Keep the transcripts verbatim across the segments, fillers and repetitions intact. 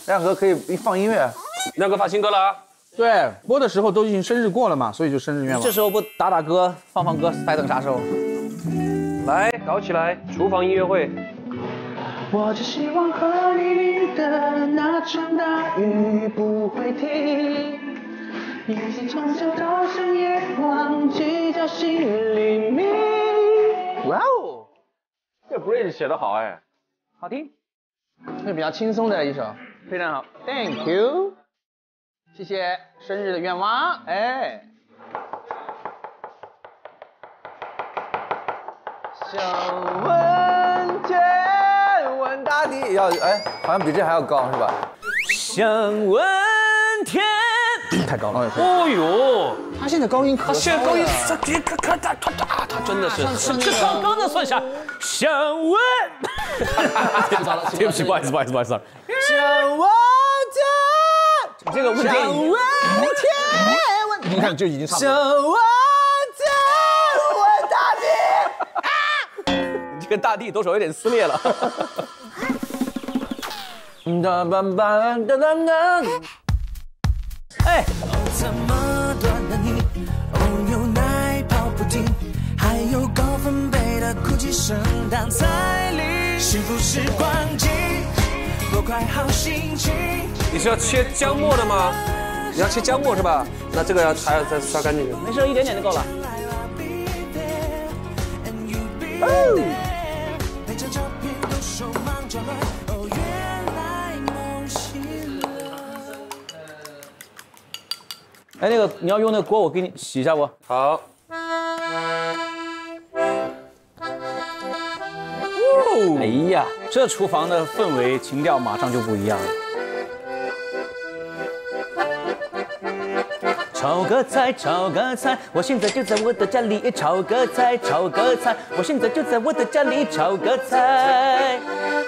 亮哥可以放音乐。 亮哥发新歌了啊！ 对，播的时候都已经生日过了嘛，所以就生日愿望。 这时候不打打歌、放放歌，才等啥时候？ 来，搞起来！厨房音乐会。 我只希望和你淋的那场大雨不会停，一起从小到深夜忘记叫心里明。 哇哦， 这 bridge 写得好哎， 好听。 这比较轻松的一首，非常好 ，Thank you， 谢谢生日的愿望，哎。 想问天，问大地，要哎，好像比这还要高是吧？想问天，太高了。 哦呦， 他现在高音可他现在高音，他他他他他他真的是，这刚刚的算下，想问，对不起，不好意思，不好意思，不好意思。 想问天，这个问题。想问天， 你看就已经差不多。 想问天，问大地。你这个大地多少有点撕裂了。哒吧吧哒哒哒。哎。 怎么断了你？哦，有奶泡不停，还有高分贝的哭泣声当彩铃。幸福时光机，多快好心情。 你是要切姜末的吗？你要切姜末是吧？那这个要还要再刷干净。 没事，一点点就够了。哎，那个你要用那个锅，我给你洗一下不？ 好。 哎呀，这厨房的氛围情调马上就不一样了。炒个菜，炒个菜，我现在就在我的家里炒个菜，炒个菜，我现在就在我的家里炒个菜。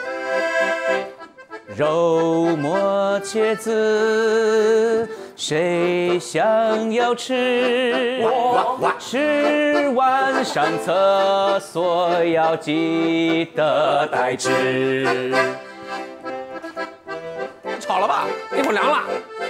肉末茄子，谁想要吃？吃完上厕所要记得带纸。 炒了吧，一会儿凉了。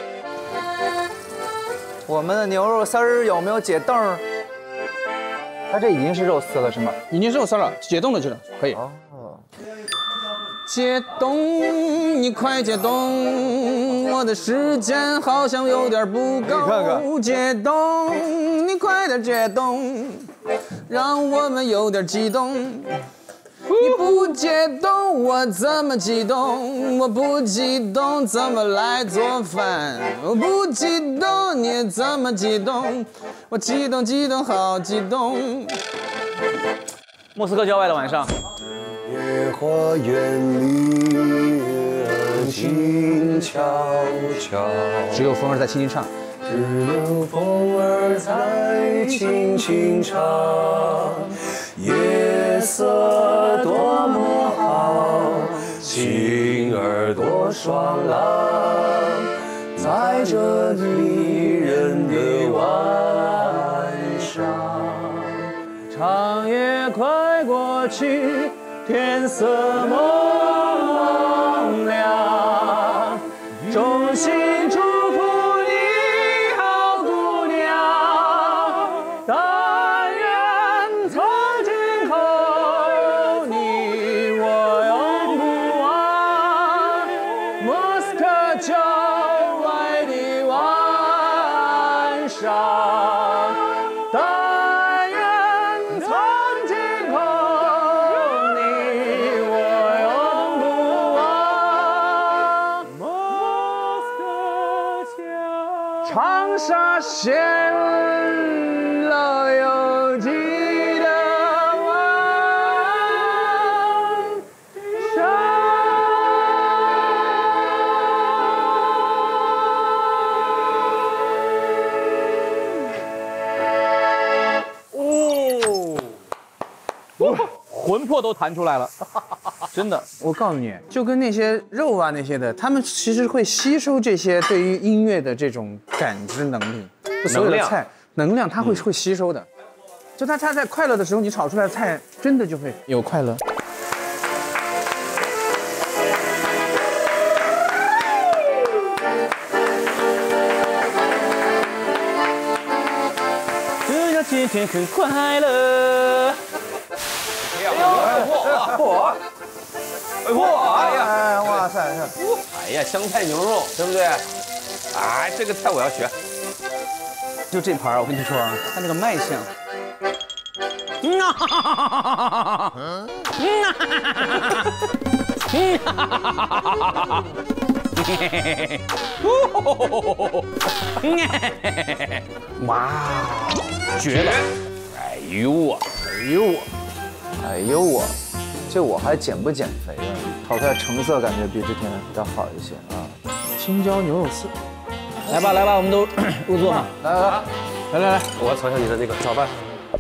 我们的牛肉丝儿有没有解冻？它这已经是肉丝了是吗？ 已经是肉丝了，解冻了就是可以。 哦。 解冻，你快解冻，我的时间好像有点不够。 你看看， 解冻，你快点解冻，让我们有点激动。你不解冻，我怎么激动？我不激动，怎么来做饭？我不激动，你怎么激动？我激动激动，好激动。 莫斯科郊外的晚上。 野花园里，静悄悄。 只有风儿在轻轻唱。 只有风儿在轻轻唱。夜色多么好，情儿多爽朗，在这迷人的晚上。 长夜快过去，天色蒙亮，衷心祝福你好姑娘，但愿从今后你我永不忘莫斯科郊外的晚上。但愿从今后你我永不忘莫斯科郊。长沙县老友记的晚上。哦，魂魄都弹出来了，真的。 我告诉你，就跟那些肉啊那些的，他们其实会吸收这些对于音乐的这种感知能力，所有的菜能量，它会会吸收的。就他他在快乐的时候，你炒出来的菜真的就会有快乐。 天很快乐。 哎呦，嚯！哎嚯！哎呀，哇塞！ 哎呀，香菜牛肉，对不对？哎，这个菜我要学。 就这盘，我跟你说啊，它这个卖相。嗯啊哈哈哈哈哈！嗯啊哈哈哈哈！嗯啊哈哈哈哈！哇，绝了！ 哎呦我， 哎呦我，哎呦我，这我还减不减肥啊？炒出来成色感觉比之前比较好一些啊。青椒牛肉丝， 来吧来吧，我们都入座嘛。 来来来来来来， 我要尝一下你的那个炒饭。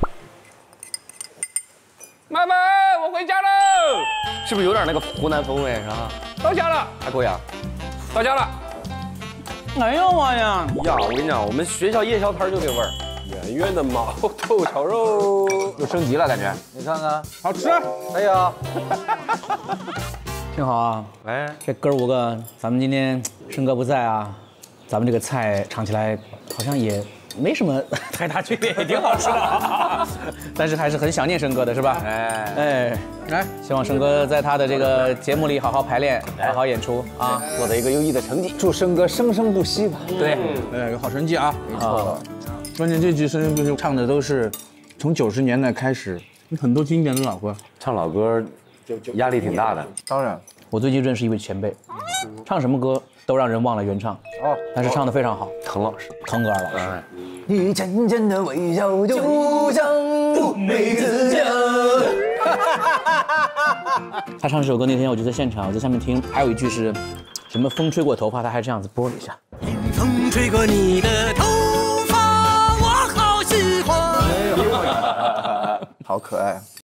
妈妈，我回家喽！是不是有点那个湖南风味是吧？到家了，还可以啊。到家了。 哎呦我呀！ 呀，我跟你讲，我们学校夜宵摊就这味儿，圆圆的毛豆炒肉， 又升级了感觉。你看看， 好吃。 哎呀， 挺好啊。 哎， 这哥五个，咱们今天生哥不在啊，咱们这个菜尝起来好像也没什么太大区别，也挺好吃的。但是还是很想念生哥的，是吧？哎哎，来，希望生哥在他的这个节目里好好排练，好好演出啊， 获得一个优异的成绩。 祝生哥生生不息吧。 对，哎，有好成绩啊。 没错。 关键这句生生不息唱的都是从九十年代开始，很多经典的老歌。 唱老歌压力挺大的。 当然， 我最近认识一位前辈，唱什么歌都让人忘了原唱，哦，但是唱得非常好。 滕老师， 滕格尔老师。 你浅浅的微笑就像乌梅子酱。 他唱这首歌那天我就在现场，我在下面听，还有一句是什么风吹过头发，他还这样子拨了一下。 风吹过你的头发，我好喜欢。 好可爱。